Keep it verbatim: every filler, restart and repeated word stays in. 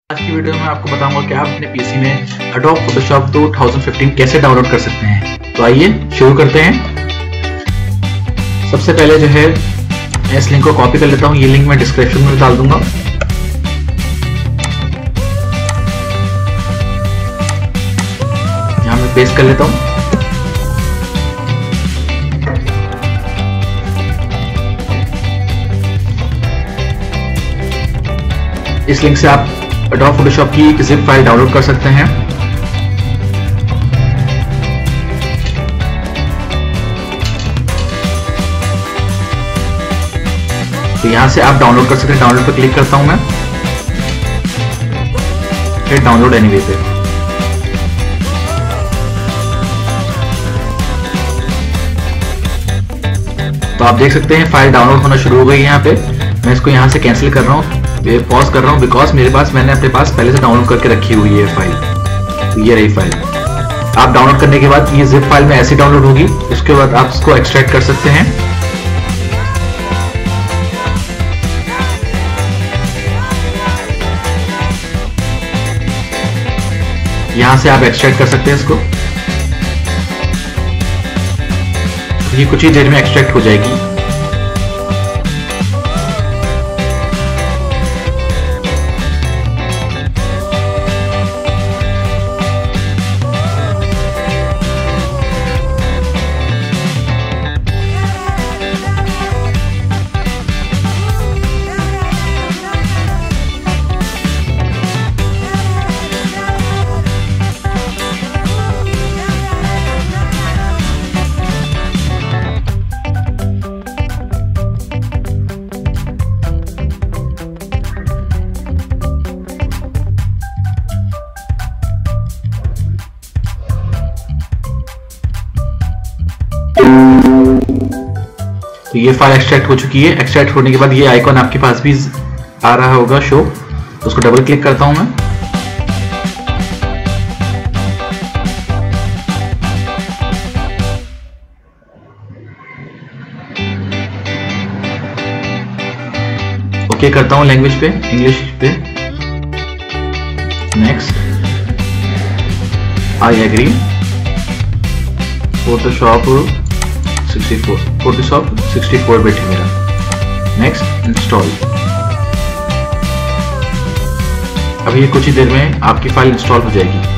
आज की वीडियो में आपको बताऊंगा कि आप अपने पीसी में Adobe Photoshop दो हज़ार पंद्रह कैसे डाउनलोड कर सकते हैं। तो आइए शुरू करते हैं। सबसे पहले जो है मैं इस लिंक को कॉपी कर लेता हूं। ये लिंक मैं डिस्क्रिप्शन में डाल दूंगा। यहां मैं पेस्ट कर लेता हूं। इस लिंक से आप Adobe Photoshop की जिप फाइल डाउनलोड कर सकते हैं। तो यहां से आप डाउनलोड कर सकते हैं। डाउनलोड पर क्लिक करता हूं मैं, फिर डाउनलोड एनीवे पे। तो आप देख सकते हैं फाइल डाउनलोड होना शुरू हो गई है। यहाँ पे मैं इसको यहाँ से कैंसिल कर रहा हूँ, पॉज कर रहा हूँ, बिकॉज मेरे पास मैंने अपने पास पहले से डाउनलोड करके रखी हुई है फाइल। तो ये रही फाइल। आप डाउनलोड करने के बाद ये जिप फाइल में ऐसी डाउनलोड होगी। उसके बाद आप इसको एक्सट्रैक्ट कर सकते हैं। यहां से आप एक्सट्रैक्ट कर सकते हैं इसको। ये कुछ ही देर में एक्सट्रैक्ट हो जाएगी। तो ये फाइल एक्सट्रैक्ट हो चुकी है। एक्सट्रैक्ट होने के बाद ये आइकॉन आपके पास भी आ रहा होगा शो। तो उसको डबल क्लिक करता हूं मैं। ओके करता हूं लैंग्वेज पे, इंग्लिश पे। Next, I agree. फोटोशॉप चौंसठ, फोटोशॉप चौंसठ बिट है मेरा। Next, install. अब ये कुछ ही देर में आपकी फाइल इंस्टॉल हो जाएगी।